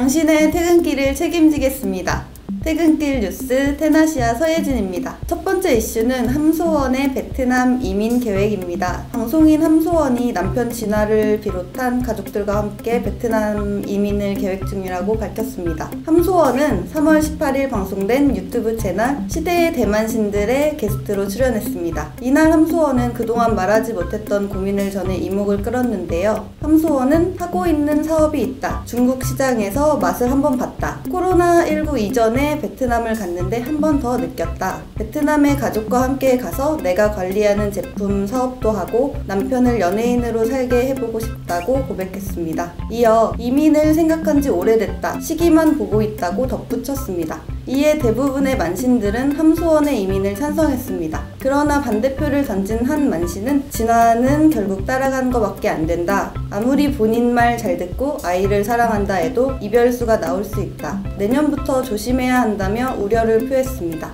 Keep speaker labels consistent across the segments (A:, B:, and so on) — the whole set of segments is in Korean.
A: 당신의 퇴근길을 책임지겠습니다. 퇴근길 뉴스 테나시아 서예진입니다. 첫 번째 이슈는 함소원의 베트남 이민 계획입니다. 방송인 함소원이 남편 진아를 비롯한 가족들과 함께 베트남 이민을 계획 중이라고 밝혔습니다. 함소원은 3월 18일 방송된 유튜브 채널 시대의 대만신들의 게스트로 출연했습니다. 이날 함소원은 그동안 말하지 못했던 고민을 전해 이목을 끌었는데요. 함소원은 하고 있는 사업이 있다. 중국 시장에서 맛을 한번 봤다. 코로나19 이전에 베트남을 갔는데 한 번 더 느꼈다. 베트남에 가족과 함께 가서 내가 관리하는 제품 사업도 하고 남편을 연예인으로 살게 해보고 싶다고 고백했습니다. 이어 이민을 생각한 지 오래됐다. 시기만 보고 있다고 덧붙였습니다. 이에 대부분의 만신들은 함소원의 이민을 찬성했습니다. 그러나 반대표를 던진 한 만신은 진아는 결국 따라간 것밖에 안 된다. 아무리 본인 말 잘 듣고 아이를 사랑한다 해도 이별수가 나올 수 있다. 내년부터 조심해야 한다며 우려를 표했습니다.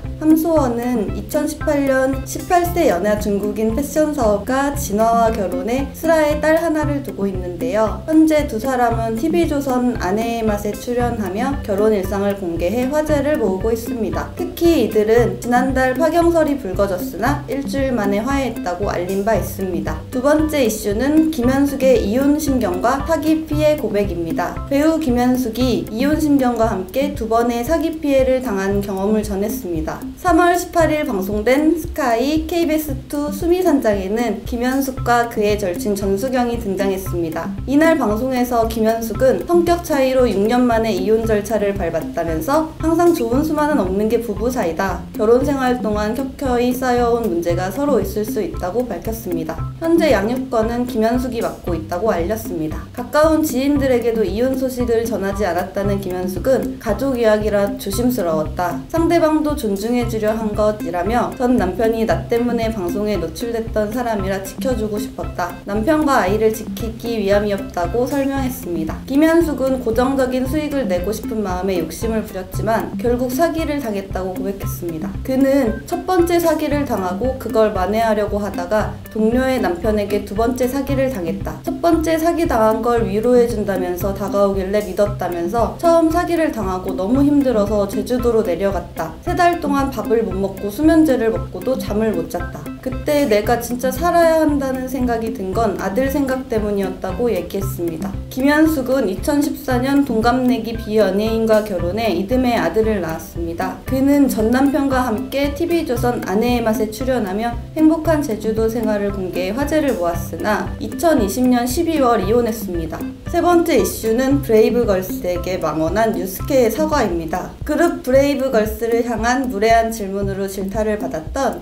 A: 함소원은 2018년 18세 연하 중국인 패션 사업가 진화와 결혼해 슬아의 딸 하나를 두고 있는데요. 현재 두 사람은 TV조선 아내의 맛에 출연하며 결혼 일상을 공개해 화제를 모으고 있습니다. 특히 이들은 지난달 파경설이 불거졌으나 일주일 만에 화해했다고 알린 바 있습니다. 두 번째 이슈는 김현숙의 이혼 심경과 사기 피해 고백입니다. 배우 김현숙이 이혼 심경과 함께 두 번의 사기 피해를 당한 경험을 전했습니다. 3월 18일 방송된 스카이 KBS2 수미산장에는 김현숙과 그의 절친 전수경이 등장했습니다. 이날 방송에서 김현숙은 성격 차이로 6년 만에 이혼 절차를 밟았다면서 항상 좋은 수만은 없는 게 부부 사이다. 결혼 생활 동안 켜켜이 쌓여온 문제가 서로 있을 수 있다고 밝혔습니다. 현재 양육권은 김현숙이 맡고 있다고 알렸습니다. 가까운 지인들에게도 이혼 소식을 전하지 않았다는 김현숙은 가족 이야기라 조심스러웠다. 상대방도 존중해주려 한 것이라며 전 남편이 나 때문에 방송에 노출됐던 사람이라 지켜주고 싶었다. 남편과 아이를 지키기 위함이었다고 설명했습니다. 김현숙은 고정적인 수익을 내고 싶은 마음에 욕심을 부렸지만 결국 사기를 당했다고 고백했습니다. 그는 첫 번째 사기를 당하고 그걸 만회하려고 하다가 동료의 남편에게 두 번째 사기를 당했다. 첫 번째 사기 당한 걸 위로해준다면서 다가오길래 믿었다면서 처음 사기를 당하고 너무 힘들어서 제주도로 내려갔다. 3달 동안 밥을 못 먹고 수면제를 먹고도 잠을 못 잤다. 그때 내가 진짜 살아야 한다는 생각이 든 건 아들 생각 때문이었다고 얘기했습니다. 김현숙은 2014년 동갑내기 비연예인과 결혼해 이듬해 아들을 낳았습니다. 그는 전 남편과 함께 TV조선 아내의 맛에 출연하며 행복한 제주도 생활을 공개해 화제를 모았으나 2020년 12월 이혼했습니다. 세 번째 이슈는 브레이브걸스에게 망언한 유스케의 사과입니다. 그룹 브레이브걸스를 향한 무례한 질문으로 질타를 받았던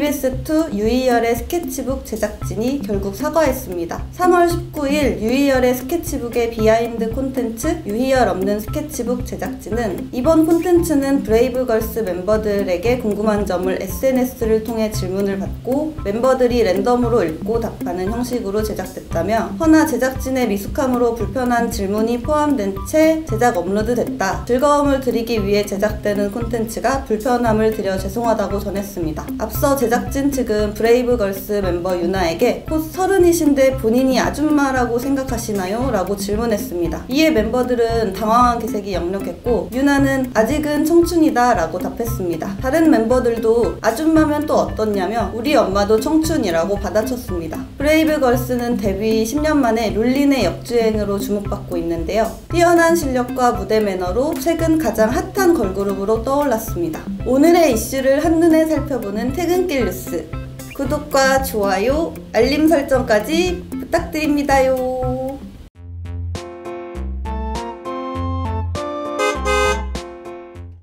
A: KBS2 유희열의 스케치북 제작진이 결국 사과했습니다. 3월 19일 유희열의 스케치북의 비하인드 콘텐츠 유희열 없는 스케치북 제작진은 이번 콘텐츠는 브레이브걸스 멤버들에게 궁금한 점을 SNS를 통해 질문을 받고 멤버들이 랜덤으로 읽고 답하는 형식으로 제작됐다며 허나 제작진의 미숙함으로 불편한 질문이 포함된 채 제작 업로드됐다. 즐거움을 드리기 위해 제작되는 콘텐츠가 불편함을 드려 죄송하다고 전했습니다. 앞서 제작진 측은 브레이브걸스 멤버 유나에게 곧 30이신데 본인이 아줌마라고 생각하시나요? 라고 질문했습니다. 이에 멤버들은 당황한 기색이 역력했고 유나는 아직은 청춘이다 라고 답했습니다. 다른 멤버들도 아줌마면 또 어떻냐며 우리 엄마도 청춘이라고 받아쳤습니다. 브레이브걸스는 데뷔 10년 만에 룰린의 역주행으로 주목받고 있는데요. 뛰어난 실력과 무대 매너로 최근 가장 핫한 걸그룹으로 떠올랐습니다. 오늘의 이슈를 한눈에 살펴보는 퇴근길 뉴스. 구독과 좋아요, 알림 설정까지 부탁드립니다요.